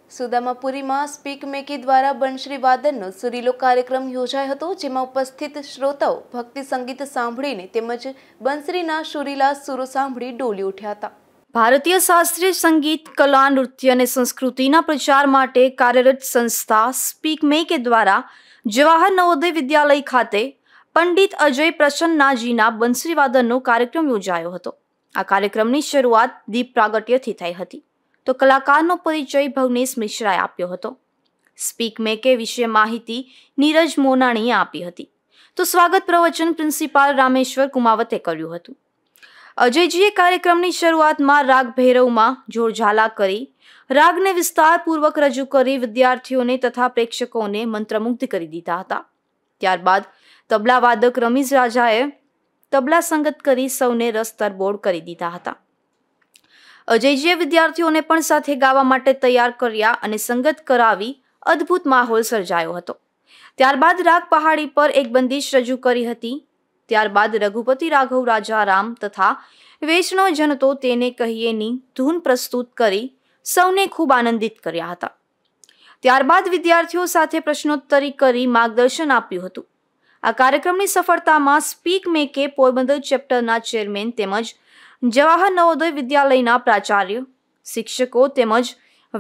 સુદામાપુરીમાં speak મેકી દ્વારા બંસરી વાદનનો સુરીલો કાર્યક્રમ યોજાયો હતો, જેમાં ઉપસ્થિત શ્રોતાઓ ભક્તિ સંગીત સાંભળીને તેમજ બંસરીના સુરીલા સુરો સાંભળી ડોલી ઉઠ્યા હતા. ભારતીય શાસ્ત્રીય સંગીત, કલા, નૃત્ય અને સંસ્કૃતિના પ્રચાર માટે કાર્યરત સંસ્થા સ્પીક મેકે દ્વારા જવાહર નવોદય વિદ્યાલય ખાતે પંડિત અજય પ્રસન્નાજીના બંસરી વાદનનો કાર્યક્રમ યોજાયો હતો. આ કાર્યક્રમની શરૂઆત દીપ પ્રાગટ્યથી થઈ હતી, તો કલાકારનો પરિચય ભવનેશ મિશ્રાએ આપ્યો હતો. સ્પીક મેકે વિશે માહિતી નીરજ મોનાણીએ આપી હતી, તો સ્વાગત પ્રવચન પ્રિન્સિપાલ રામેશ્વર કુમાવતે કર્યું હતું. અજયજીએ કાર્યક્રમની શરૂઆતમાં રાગ ભૈરવમાં જોરઝાલા કરી રાગને વિસ્તારપૂર્વક રજૂ કરી વિદ્યાર્થીઓને તથા પ્રેક્ષકોને મંત્રમુગ્ધ કરી દીધા હતા. ત્યારબાદ તબલા વાદક રમીઝ રાજાએ તબલા સંગત કરી સૌને રસ તરબોળ કરી દીધા હતા. અજયજીએ વિદ્યાર્થીઓને પણ સાથે ગાવા માટે તૈયાર કર્યા અને સંગત કરાવી અદ્ભુત માહોલ સર્જાયો હતો. ત્યારબાદ રાગ પહાડી પર એક બંદિશ રજૂ કરી હતી. ત્યારબાદ રઘુપતિ રાઘવ રાજા રામ તથા વૈષ્ણવજન તો તેને કહીએની ધૂન પ્રસ્તુત કરી સૌને ખૂબ આનંદિત કર્યા હતા. ત્યારબાદ વિદ્યાર્થીઓ સાથે પ્રશ્નોત્તરી કરી માર્ગદર્શન આપ્યું હતું. આ કાર્યક્રમની સફળતામાં સ્પીક મેકે પોરબંદર ચેપ્ટરના ચેરમેન તેમજ જવાહર નવોદય વિદ્યાલયના પ્રાચાર્ય, શિક્ષકો તેમજ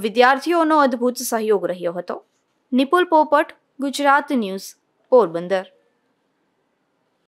વિદ્યાર્થીઓનો અદ્ભુત સહયોગ રહ્યો હતો. નિપુલ પોપટ, ગુજરાત ન્યૂઝ, પોરબંદર.